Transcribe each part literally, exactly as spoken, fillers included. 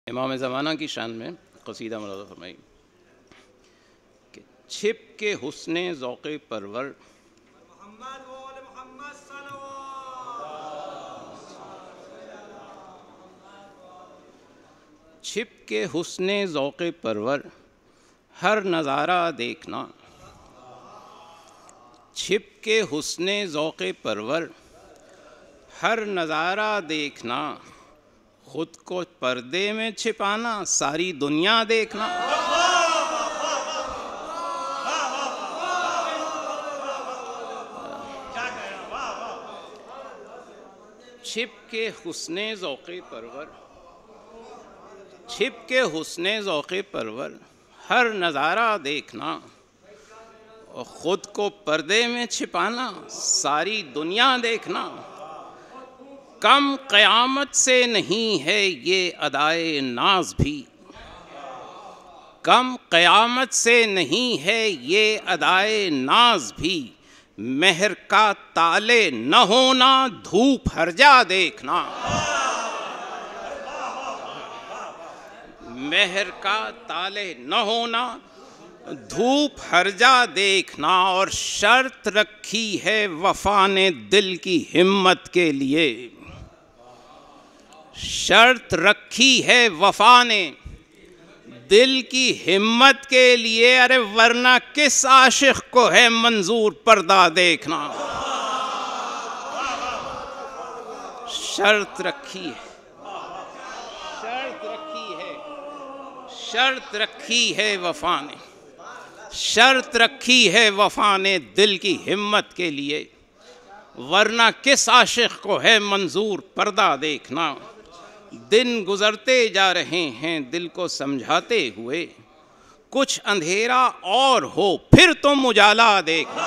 इमाम ज़माना की शान में क़सीदा मुराद फरमाई कि छिप के हुस्ने ज़ौक़े परवर छिप के हुस्ने ज़ौक़े परवर हर नज़ारा देखना, छिप के हुस्ने ज़ौक़े परवर हर नज़ारा देखना, खुद को पर्दे में छिपाना सारी दुनिया देखना। छिप के हुस्ने ज़ौक़े परवर छिप के हुस्ने ज़ौक़े परवर हर नज़ारा देखना और ख़ुद को पर्दे में छिपाना सारी दुनिया देखना। कम क़यामत से नहीं है ये अदाए नाज भी, कम क़यामत से नहीं है ये अदाए नाज भी, मेहर का ताले न होना धूप हर्जा देखना। मेहर का ताले न होना धूप हर्जा देखना और शर्त रखी है वफ़ा ने दिल की हिम्मत के लिए, शर्त रखी है वफ़ा ने दिल की हिम्मत के लिए। अरे वरना किस आशिक़ को है मंजूर पर्दा देखना। शर्त रखी है, शर्त रखी है, शर्त रखी है वफ़ा ने, शर्त रखी है वफ़ा ने दिल की हिम्मत के लिए। वरना किस आशिक़ को है मंजूर पर्दा देखना। दिन गुज़रते जा रहे हैं दिल को समझाते हुए, कुछ अंधेरा और हो फिर तुम उजाला देखना।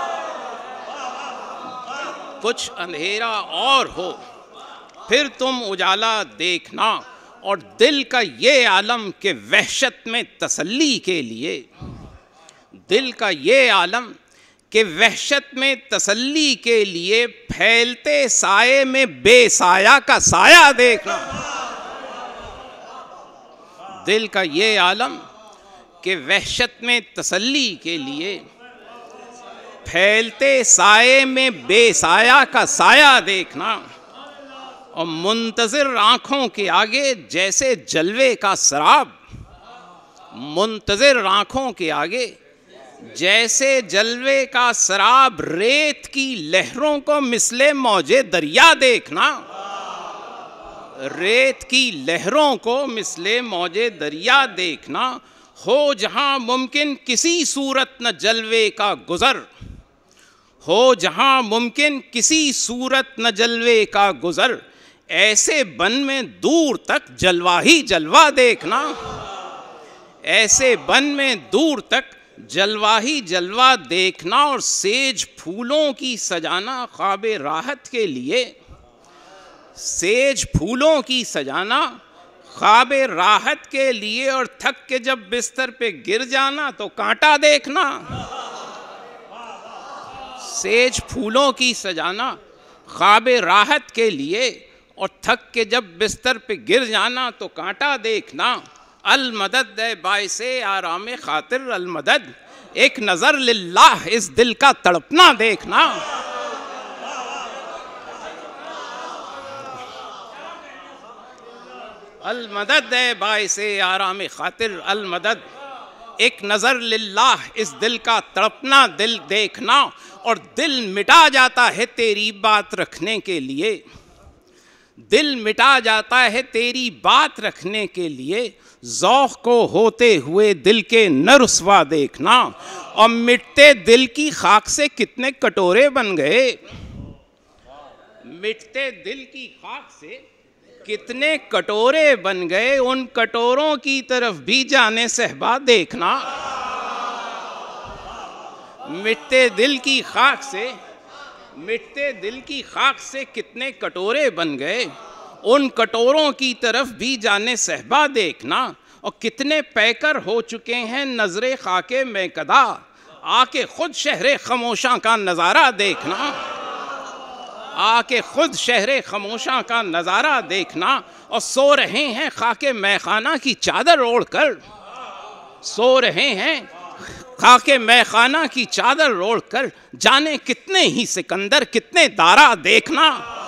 कुछ अंधेरा और हो फिर तुम उजाला देखना और दिल का ये आलम के वहशत में तसल्ली के लिए, दिल का ये आलम के वहशत में तसल्ली के लिए फैलते साये में बेसाया का साया देखना। दिल का ये आलम के वहशत में तसल्ली के लिए फैलते साये में बेसाया का साया देखना और मुंतज़िर आँखों के आगे जैसे जलवे का सराब, मुंतज़िर आँखों के आगे जैसे जलवे का सराब, रेत की लहरों को मिसले मौजे दरिया देखना। रेत की लहरों को मिसले मौजे दरिया देखना। हो जहाँ मुमकिन किसी सूरत न जलवे का गुज़र, हो जहाँ मुमकिन किसी सूरत न जलवे का गुज़र, ऐसे बन में दूर तक जलवा ही जलवा देखना। ऐसे बन में दूर तक जलवा ही जलवा देखना और सेज फूलों की सजाना ख्वाबे राहत के लिए, सेज फूलों की सजाना ख्वाबे राहत के लिए और थक के जब बिस्तर पे गिर जाना तो कांटा देखना। सेज फूलों की सजाना ख्वाबे राहत के लिए और थक के जब बिस्तर पे गिर जाना तो कांटा देखना। अल मदद है बाइसे आराम खातिर अल मदद, एक नज़र लिल्लाह इस दिल का तड़पना देखना। अल मदद है बाइसे आराम खातिर अल मदद, एक नज़र लिल्लाह इस दिल का तड़पना दिल देखना और दिल मिटा जाता है तेरी बात रखने के लिए, दिल मिटा जाता है तेरी बात रखने के लिए। ज़ौक़ को होते हुए दिल के न रुसवा देखना और मिटते दिल की खाक से कितने कटोरे बन गए, मिटते दिल की खाक से कितने कटोरे बन गए, उन कटोरों की तरफ भी जाने सहबा देखना। मिटते दिल की खाक से मिटते दिल की खाक से कितने कटोरे बन गए, उन कटोरों की तरफ भी जाने सहबा देखना। और कितने पैकर हो चुके हैं नजरे खाके में कदा, आके खुद शहरे खमोशा का नज़ारा देखना। आके खुद शहरे खामोशा का नज़ारा देखना। और सो रहे हैं खाके मैखाना की चादर ओढ़कर, सो रहे हैं खाके मैखाना की ओढ़ ओढ़कर, जाने कितने ही सिकंदर कितने दारा देखना,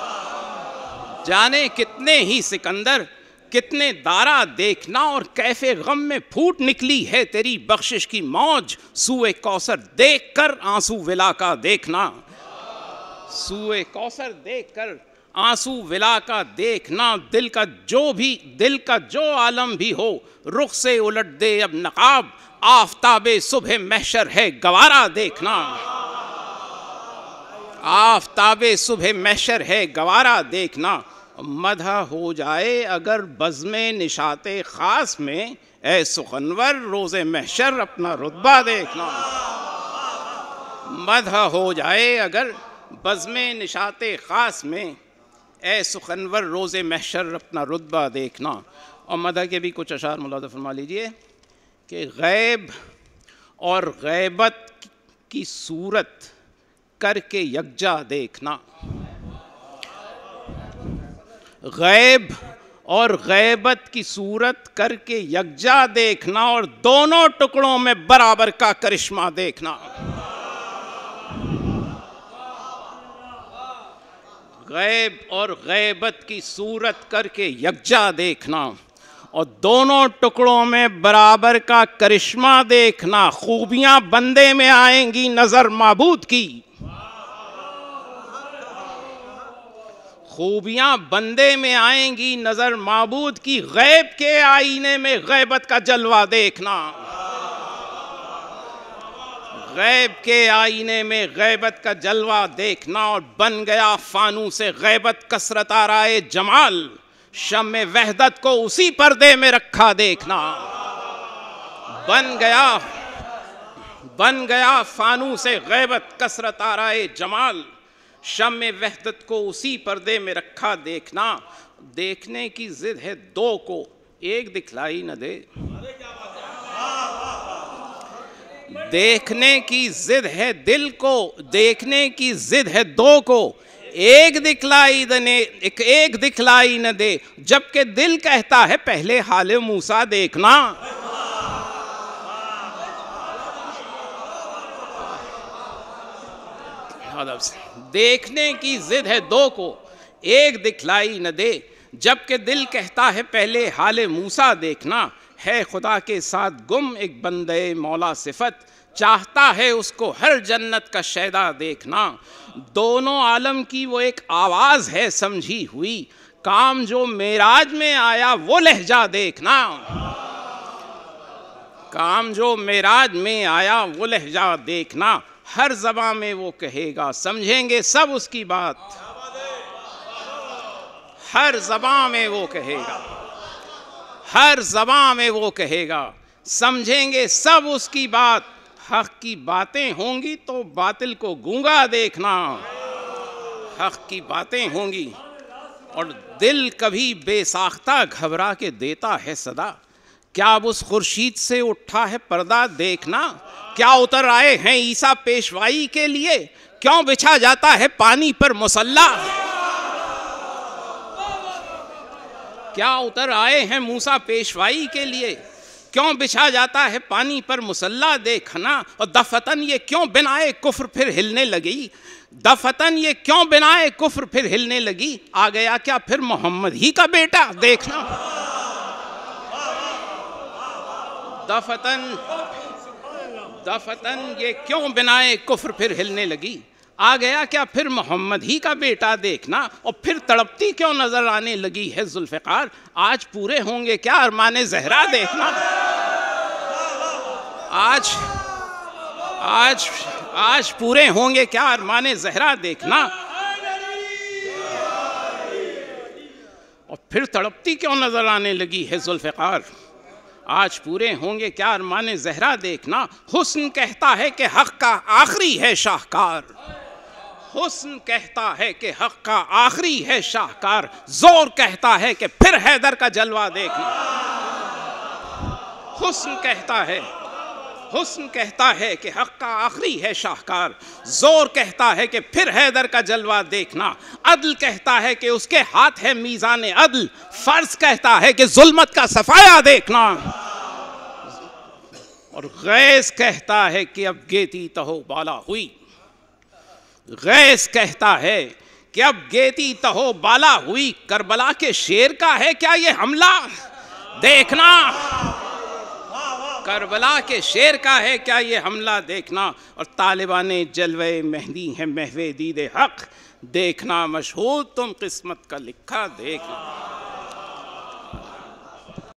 जाने कितने ही सिकंदर कितने दारा देखना। और कैफे गम में फूट निकली है तेरी बख्शिश की मौज, सूए कौसर देख कर आंसू विला का देखना, सूए कौसर देख कर आंसू विला का देखना। दिल का जो भी दिल का जो आलम भी हो, रुख से उलट दे अब नकाब, आफताबे सुबह महशर है गवारा देखना, आफताबे सुबह महशर है गवारा देखना। मदह हो जाए अगर बज़्मे निशाते ख़ास में, ए सुखनवर रोज़े महशर अपना रुतबा देखना, मदह हो जाए अगर बज़्मे निशाते ख़ास में, ए सुखनवर रोज़े महशर अपना रुतबा देखना। और मदह के भी कुछ अशार मुलादा फरमा लीजिए कि गैब और गैबत की सूरत करके यकजा देखना, गैब और गैबत की सूरत करके यकजा देखना, और दोनों टुकड़ों में बराबर का करिश्मा देखना, गैब और गैबत की सूरत करके यकजा देखना और दोनों टुकड़ों में बराबर का करिश्मा देखना। खूबियां बंदे में आएंगी नजर माबूद की, खूबियां बंदे में आएंगी नजर माबूद की, गैब के आईने में गैबत का जलवा देखना, गैब के आईने में गैबत का जलवा देखना। और बन गया फानू से गैबत कसरत आराए जमाल, शम्मे वहदत को उसी पर्दे में रखा देखना, बन गया बन गया फानू से गैबत कसरत आराए जमाल, शम्मे वहदत को उसी पर्दे में रखा देखना। देखने की जिद है दो को एक दिखलाई न दे, देखने की जिद है दिल को, देखने की जिद है दो को एक दिखलाई दने एक एक दिखलाई न दे, जबकि दिल कहता है पहले हाले मूसा देखना। देखने की जिद है दो को एक दिखलाई न दे, जबकि दिल कहता है पहले हाले मूसा देखना। है खुदा के साथ गुम एक बंदे मौला सिफत, चाहता है उसको हर जन्नत का शैदा देखना। दोनों आलम की वो एक आवाज़ है समझी हुई, काम जो मेराज में आया वो लहजा देखना, काम जो मेराज में आया वो लहजा देखना। हर ज़बां में वो कहेगा समझेंगे सब उसकी बात, हर ज़बां में वो कहेगा हर ज़बां में वो कहेगा समझेंगे सब उसकी बात। हक़ की बातें होंगी तो बातिल को गूंगा देखना, हक़ की बातें होंगी और दिल कभी बेसाख्ता घबरा के देता है सदा। क्या अब उस खुर्शीद से उठा है पर्दा देखना, क्या उतर आए हैं ईसा पेशवाई के लिए, क्यों बिछा जाता है पानी पर मुसल्ला, क्या उतर आए हैं मूसा पेशवाई के लिए, क्यों बिछा जाता है पानी पर मुसल्ला देखना। और दफतन ये क्यों बिनाए कुफ्र फिर हिलने लगी, दफतन ये क्यों बिनाए कुफ्र फिर हिलने लगी, आ गया क्या फिर मोहम्मद ही का बेटा देखना। दफतन दफतन ये क्यों बिनाए कुफ्र फिर हिलने लगी, आ गया क्या फिर मोहम्मद ही का बेटा देखना। और फिर तड़पती क्यों नजर आने लगी है जुल्फ़िकार, आज पूरे होंगे क्या अरमाने ज़हरा देखना। आज आज आज पूरे होंगे क्या अरमाने ज़हरा देखना। और फिर तड़पती क्यों नजर आने लगी है जुल्फ़िकार, आज पूरे होंगे क्या अरमाने ज़हरा देखना। हुस्न कहता है कि हक़ का आखिरी है शाहकार, हुस्न कहता है कि हक़ का आखिरी है शाहकार, जोर कहता है कि फिर हैदर का जलवा देखना। हुस्न कहता है हुस्न कहता है कि हक का आखिरी है शाहकार, जोर कहता है कि फिर हैदर का जलवा देखना, अदल कहता है कि उसके हाथ है मीज़ान अदल, फर्ज कहता है कि जुल्मत का सफाया देखना, और गैस कहता है कि अब गेती तहो बाला हुई। गैस कहता है कि अब गेती तहो बाला हुई, करबला के शेर का है क्या ये हमला देखना, करबला के शेर का है क्या ये हमला देखना, और तालिबाने जलवे मेहंदी है महवे दीदे हक देखना, मशहूर तुम किस्मत का लिखा देखना।